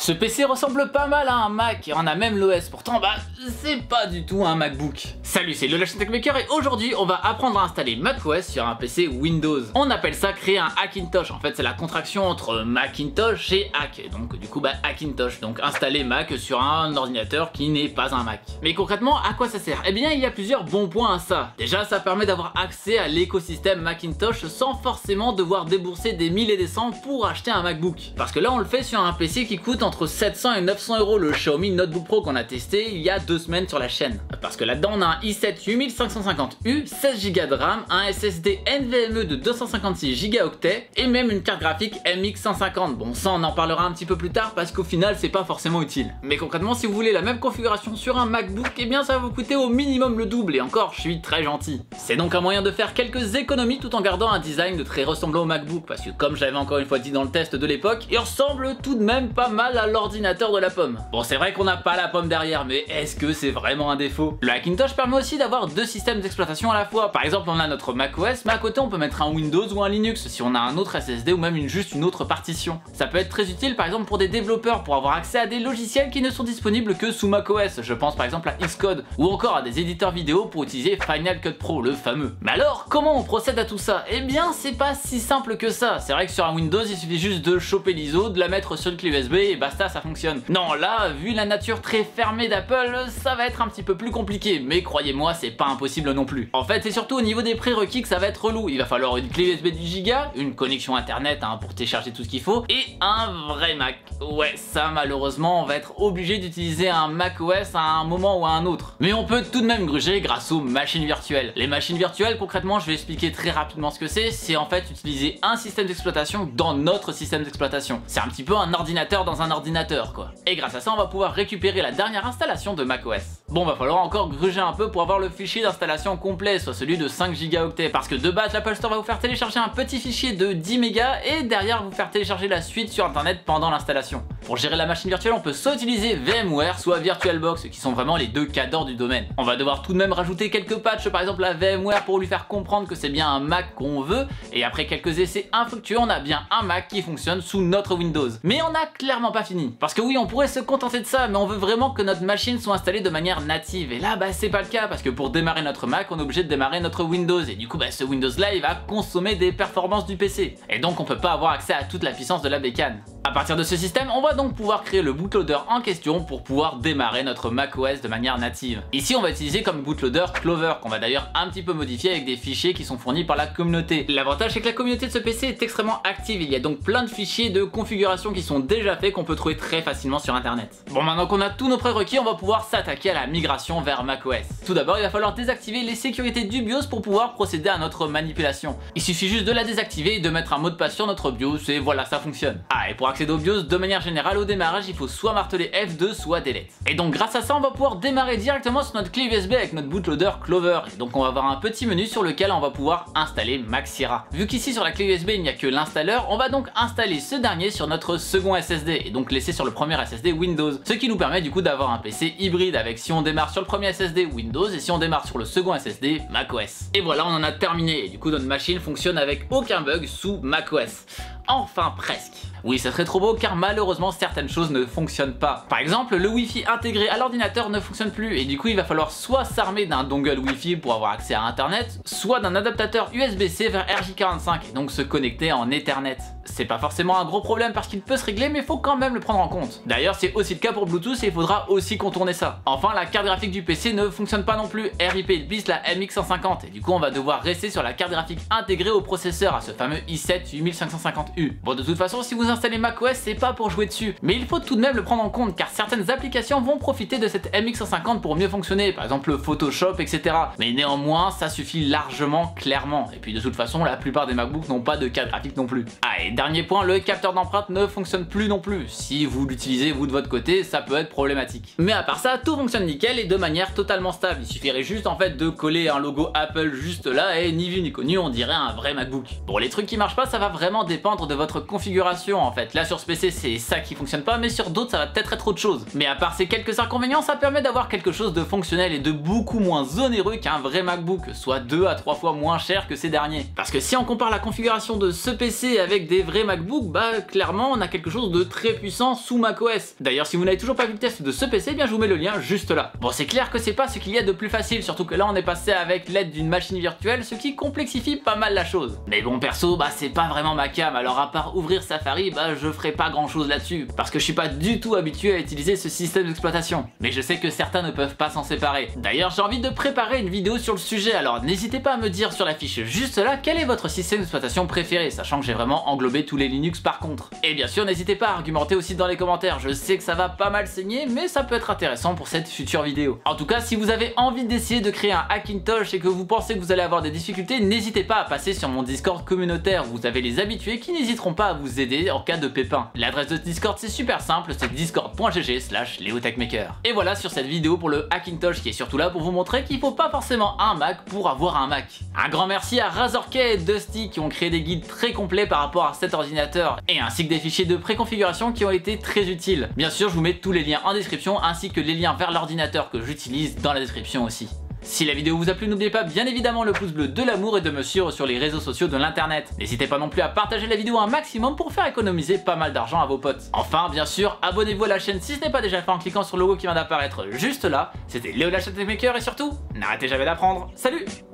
Ce PC ressemble pas mal à un Mac et on a même l'OS, pourtant c'est pas du tout un MacBook. Salut, c'est Lolash Techmaker et aujourd'hui on va apprendre à installer macOS sur un PC Windows. On appelle ça créer un Hackintosh, en fait c'est la contraction entre Macintosh et Hack, donc du coup Hackintosh, donc installer Mac sur un ordinateur qui n'est pas un Mac. Mais concrètement à quoi ça sert? Eh bien il y a plusieurs bons points à ça. Déjà ça permet d'avoir accès à l'écosystème Macintosh sans forcément devoir débourser des 1000 et des cents pour acheter un MacBook. Parce que là on le fait sur un PC qui coûte entre 700 et 900 euros, le Xiaomi Notebook Pro qu'on a testé il y a 2 semaines sur la chaîne. Parce que là-dedans on a un i7 8550U, 16 Go de RAM, un SSD NVMe de 256 Go et même une carte graphique MX150. Bon ça on en parlera un petit peu plus tard parce qu'au final c'est pas forcément utile. Mais concrètement si vous voulez la même configuration sur un MacBook, eh bien ça va vous coûter au minimum le double et encore je suis très gentil. C'est donc un moyen de faire quelques économies tout en gardant un design de très ressemblant au MacBook parce que comme je l'avais encore une fois dit dans le test de l'époque, il ressemble tout de même pas mal à l'ordinateur de la pomme. Bon c'est vrai qu'on n'a pas la pomme derrière, mais est-ce que c'est vraiment un défaut? Le Hackintosh permet aussi d'avoir deux systèmes d'exploitation à la fois. Par exemple on a notre macOS, mais à côté on peut mettre un Windows ou un Linux si on a un autre SSD ou même juste une autre partition. Ça peut être très utile par exemple pour des développeurs pour avoir accès à des logiciels qui ne sont disponibles que sous macOS. Je pense par exemple à Xcode ou encore à des éditeurs vidéo pour utiliser Final Cut Pro, le fameux. Mais alors comment on procède à tout ça? Eh bien c'est pas si simple que ça. C'est vrai que sur un Windows il suffit juste de choper l'ISO, de la mettre sur le clé USB et basta, ça fonctionne. Non là, vu la nature très fermée d'Apple, ça va être un petit peu plus compliqué, mais croyez-moi c'est pas impossible non plus. En fait c'est surtout au niveau des prérequis que ça va être relou. Il va falloir une clé USB 10 Go, une connexion internet pour télécharger tout ce qu'il faut, et un vrai Mac. Ouais ça malheureusement on va être obligé d'utiliser un macOS à un moment ou à un autre. Mais on peut tout de même gruger grâce aux machines virtuelles. Les machines virtuelles concrètement je vais expliquer très rapidement ce que c'est en fait utiliser un système d'exploitation dans notre système d'exploitation. C'est un petit peu un ordinateur dans un ordinateur quoi. Et grâce à ça on va pouvoir récupérer la dernière installation de macOS. Bon va falloir encore gruger un peu pour avoir le fichier d'installation complet, soit celui de 5 Go, parce que de base l'Apple Store va vous faire télécharger un petit fichier de 10 mégas et derrière vous faire télécharger la suite sur internet pendant l'installation. Pour gérer la machine virtuelle on peut soit utiliser VMware soit VirtualBox qui sont vraiment les deux cadors du domaine. On va devoir tout de même rajouter quelques patchs par exemple à VMware pour lui faire comprendre que c'est bien un Mac qu'on veut, et après quelques essais infructueux on a bien un Mac qui fonctionne sous notre Windows. Mais on n'a clairement pas fini, parce que oui on pourrait se contenter de ça, mais on veut vraiment que notre machine soit installée de manière native, et là c'est pas le cas, parce que pour démarrer notre Mac on est obligé de démarrer notre Windows, et du coup ce Windows là il va consommer des performances du PC, et donc on peut pas avoir accès à toute la puissance de la bécane. À partir de ce système, on va donc pouvoir créer le bootloader en question pour pouvoir démarrer notre macOS de manière native. Ici on va utiliser comme bootloader Clover, qu'on va d'ailleurs un petit peu modifier avec des fichiers qui sont fournis par la communauté. L'avantage c'est que la communauté de ce PC est extrêmement active, il y a donc plein de fichiers de configuration qui sont déjà faits qu'on peut trouver très facilement sur internet. Bon maintenant qu'on a tous nos prérequis, on va pouvoir s'attaquer à la migration vers macOS. Tout d'abord il va falloir désactiver les sécurités du BIOS pour pouvoir procéder à notre manipulation. Il suffit juste de la désactiver et de mettre un mot de passe sur notre BIOS et voilà ça fonctionne. Et pour accéder au BIOS de manière générale au démarrage il faut soit marteler F2 soit delete. Et donc grâce à ça on va pouvoir démarrer directement sur notre clé USB avec notre bootloader Clover. Et donc on va avoir un petit menu sur lequel on va pouvoir installer Mac Sierra. Vu qu'ici sur la clé USB il n'y a que l'installeur, on va donc installer ce dernier sur notre second SSD et donc laisser sur le premier SSD Windows. Ce qui nous permet du coup d'avoir un PC hybride avec si on démarre sur le premier SSD Windows et si on démarre sur le second SSD macOS. Et voilà on en a terminé et du coup notre machine fonctionne avec aucun bug sous macOS. Enfin presque. Oui ça serait trop beau car malheureusement certaines choses ne fonctionnent pas. Par exemple le Wi-Fi intégré à l'ordinateur ne fonctionne plus et du coup il va falloir soit s'armer d'un dongle Wi-Fi pour avoir accès à internet, soit d'un adaptateur USB-C vers RJ45 et donc se connecter en Ethernet. C'est pas forcément un gros problème parce qu'il peut se régler mais il faut quand même le prendre en compte. D'ailleurs c'est aussi le cas pour Bluetooth et il faudra aussi contourner ça. Enfin la carte graphique du PC ne fonctionne pas non plus, RIP bis la MX150 et du coup on va devoir rester sur la carte graphique intégrée au processeur, à ce fameux i7 8550U. Bon de toute façon si vous installez macOS c'est pas pour jouer dessus, mais il faut tout de même le prendre en compte car certaines applications vont profiter de cette MX150 pour mieux fonctionner, par exemple Photoshop etc. Mais néanmoins ça suffit largement clairement, et puis de toute façon la plupart des MacBooks n'ont pas de carte graphique non plus. Et dernier point, le capteur d'empreinte ne fonctionne plus non plus. Si vous l'utilisez vous de votre côté, ça peut être problématique. Mais à part ça, tout fonctionne nickel et de manière totalement stable. Il suffirait juste en fait de coller un logo Apple juste là et ni vu ni connu, on dirait un vrai MacBook. Bon les trucs qui marchent pas, ça va vraiment dépendre de votre configuration en fait. Là sur ce PC c'est ça qui fonctionne pas, mais sur d'autres ça va peut-être être autre chose. Mais à part ces quelques inconvénients, ça permet d'avoir quelque chose de fonctionnel et de beaucoup moins onéreux qu'un vrai MacBook, soit 2 à 3 fois moins cher que ces derniers. Parce que si on compare la configuration de ce PC avec des les vrais MacBook, bah clairement on a quelque chose de très puissant sous macOS. D'ailleurs si vous n'avez toujours pas vu le test de ce PC, eh bien je vous mets le lien juste là. Bon, c'est clair que c'est pas ce qu'il y a de plus facile, surtout que là on est passé avec l'aide d'une machine virtuelle, ce qui complexifie pas mal la chose. Mais bon, perso, bah c'est pas vraiment ma cam, alors à part ouvrir Safari, bah je ferai pas grand chose là-dessus, parce que je suis pas du tout habitué à utiliser ce système d'exploitation. Mais je sais que certains ne peuvent pas s'en séparer. D'ailleurs j'ai envie de préparer une vidéo sur le sujet, alors n'hésitez pas à me dire sur la fiche juste là quel est votre système d'exploitation préféré, sachant que j'ai vraiment englobé tous les Linux par contre. Et bien sûr n'hésitez pas à argumenter aussi dans les commentaires, je sais que ça va pas mal saigner, mais ça peut être intéressant pour cette future vidéo. En tout cas, si vous avez envie d'essayer de créer un Hackintosh et que vous pensez que vous allez avoir des difficultés, n'hésitez pas à passer sur mon Discord communautaire, vous avez les habitués qui n'hésiteront pas à vous aider en cas de pépin. L'adresse de Discord c'est super simple, c'est discord.gg/LeoTechMaker. Et voilà sur cette vidéo pour le Hackintosh qui est surtout là pour vous montrer qu'il faut pas forcément un Mac pour avoir un Mac. Un grand merci à Razorkay et Dusty qui ont créé des guides très complets par rapport à cet ordinateur et ainsi que des fichiers de préconfiguration qui ont été très utiles. Bien sûr je vous mets tous les liens en description ainsi que les liens vers l'ordinateur que j'utilise dans la description aussi. Si la vidéo vous a plu, n'oubliez pas bien évidemment le pouce bleu de l'amour et de me suivre sur les réseaux sociaux de l'internet. N'hésitez pas non plus à partager la vidéo un maximum pour faire économiser pas mal d'argent à vos potes. Enfin, bien sûr, abonnez-vous à la chaîne si ce n'est pas déjà fait en cliquant sur le logo qui vient d'apparaître juste là. C'était Léo la chaîne Techmaker et surtout, n'arrêtez jamais d'apprendre. Salut!